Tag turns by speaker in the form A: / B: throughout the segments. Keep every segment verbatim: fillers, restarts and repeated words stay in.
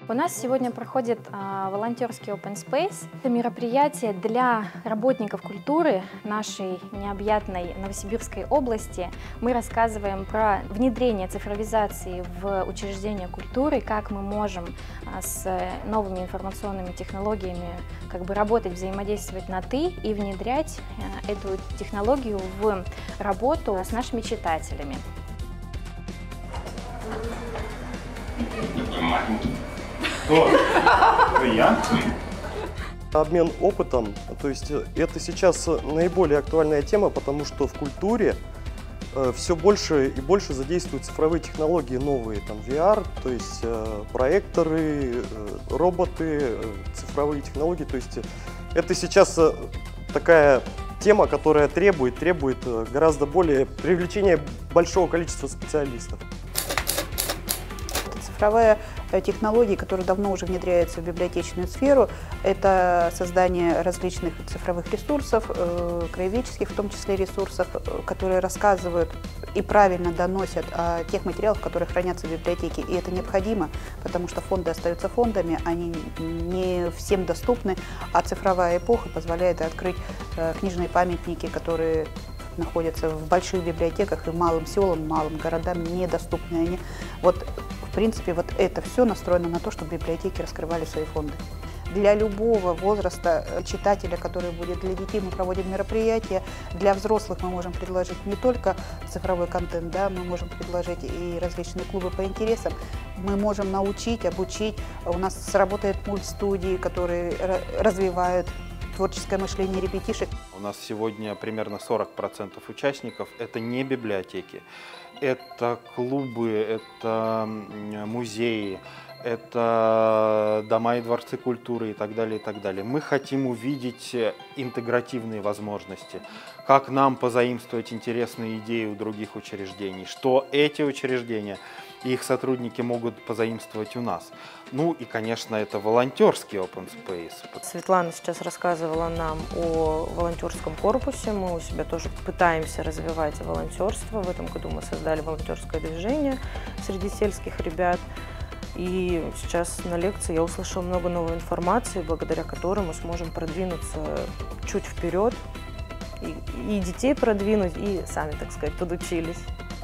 A: У нас сегодня проходит а, волонтерский Open Space. Это мероприятие для работников культуры нашей необъятной Новосибирской области. Мы рассказываем про внедрение цифровизации в учреждения культуры, как мы можем а, с новыми информационными технологиями как бы работать, взаимодействовать на «ты» и внедрять а, эту технологию в работу с нашими читателями.
B: Кто? Это я?
C: Обмен опытом, то есть это сейчас наиболее актуальная тема, потому что в культуре э, все больше и больше задействуют цифровые технологии новые, там ви ар, то есть э, проекторы, э, роботы, э, цифровые технологии, то есть это сейчас э, такая тема, которая требует, требует э, гораздо более привлечения большого количества специалистов.
D: Цифровая технологии, которые давно уже внедряются в библиотечную сферу, это создание различных цифровых ресурсов, краеведческих в том числе ресурсов, которые рассказывают и правильно доносят о тех материалах, которые хранятся в библиотеке. И это необходимо, потому что фонды остаются фондами, они не всем доступны, а цифровая эпоха позволяет открыть книжные памятники, которые находятся в больших библиотеках и малым селам, малым городам недоступны они. Вот, в принципе, вот это все настроено на то, чтобы библиотеки раскрывали свои фонды. Для любого возраста читателя, который будет для детей, мы проводим мероприятия. Для взрослых мы можем предложить не только цифровой контент, да, мы можем предложить и различные клубы по интересам. Мы можем научить, обучить. У нас работают мультстудии, которые развивают творческое мышление ребятишек.
B: У нас сегодня примерно сорок процентов участников – это не библиотеки, это клубы, это музеи, это дома и дворцы культуры и так далее, и так далее. Мы хотим увидеть интегративные возможности, как нам позаимствовать интересные идеи у других учреждений, что эти учреждения и их сотрудники могут позаимствовать у нас. Ну и, конечно, это волонтерский Open Space.
E: Светлана сейчас рассказывала нам о волонтерском корпусе. Мы у себя тоже пытаемся развивать волонтерство. В этом году мы создали волонтерское движение среди сельских ребят. И сейчас на лекции я услышала много новой информации, благодаря которой мы сможем продвинуться чуть вперед, и, и детей продвинуть, и сами, так сказать, подучились.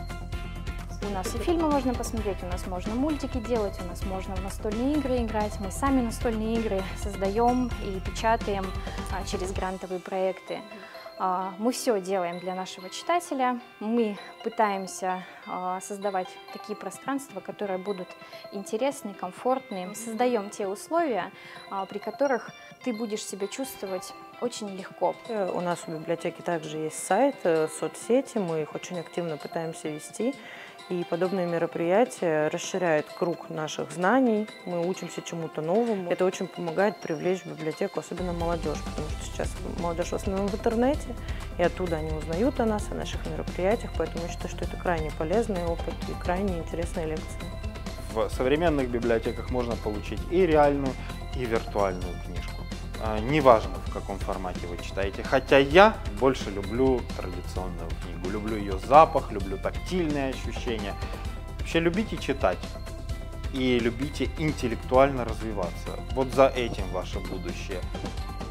A: У нас и фильмы можно посмотреть, у нас можно мультики делать, у нас можно в настольные игры играть. Мы сами настольные игры создаем и печатаем а, через грантовые проекты. А, мы все делаем для нашего читателя. Мы пытаемся а, создавать такие пространства, которые будут интересны, комфортны. Создаем те условия, а, при которых ты будешь себя чувствовать очень легко.
E: У нас в библиотеке также есть сайт, соцсети, мы их очень активно пытаемся вести. И подобные мероприятия расширяют круг наших знаний, мы учимся чему-то новому. Это очень помогает привлечь в библиотеку, особенно молодежь, потому что сейчас молодежь в основном в интернете, и оттуда они узнают о нас, о наших мероприятиях, поэтому я считаю, что это крайне полезный опыт и крайне интересные лекции.
B: В современных библиотеках можно получить и реальную, и виртуальную книжку. Неважно, в каком формате вы читаете, хотя я больше люблю традиционную книгу, люблю ее запах, люблю тактильные ощущения. Вообще любите читать и любите интеллектуально развиваться. Вот за этим ваше будущее.